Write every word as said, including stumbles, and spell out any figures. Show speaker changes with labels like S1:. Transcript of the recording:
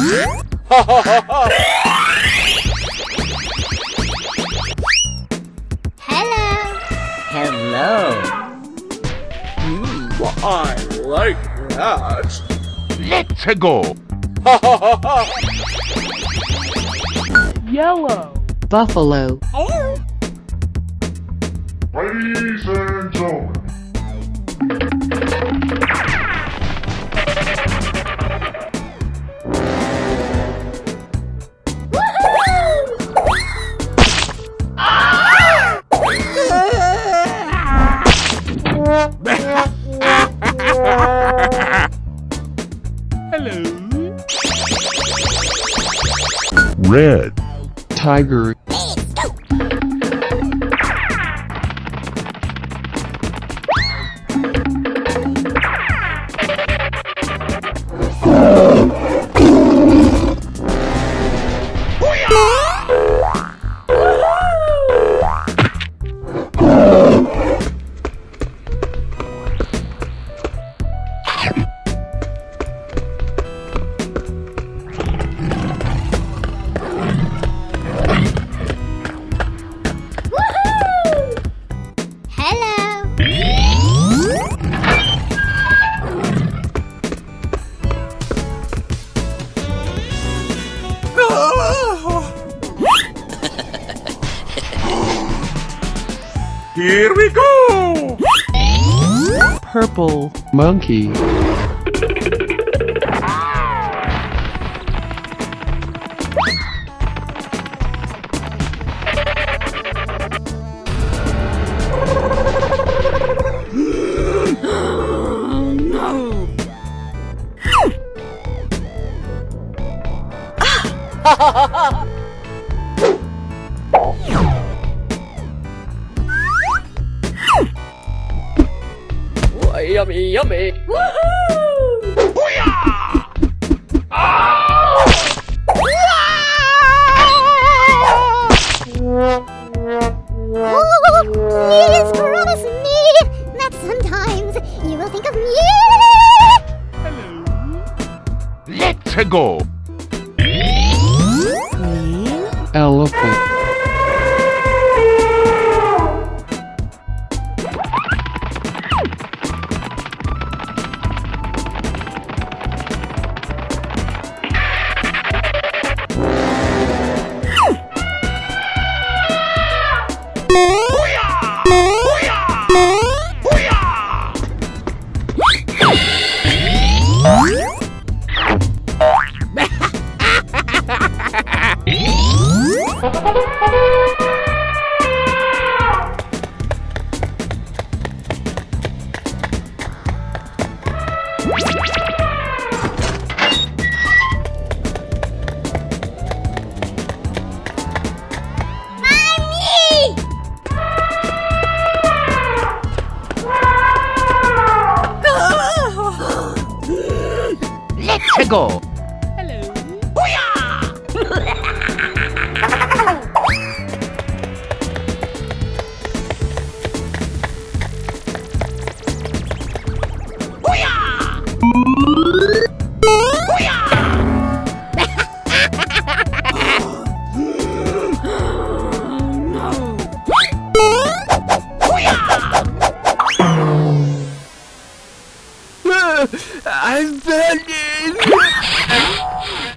S1: Hello.
S2: Hello.
S3: Hmm, well, I like that.
S4: Let's go.
S5: Yellow.
S6: Buffalo.
S1: Hello.
S4: Ladies and gentlemen.
S5: Hello.
S4: Red.
S6: Tiger.
S3: Here we go!
S5: Purple.
S6: Monkey.
S2: Oh, yummy, yummy.
S1: Woohoo! Oh, please promise me that sometimes you will think of me.
S4: Let's go.
S6: Elephant.
S4: Let's go.
S5: I'm burning!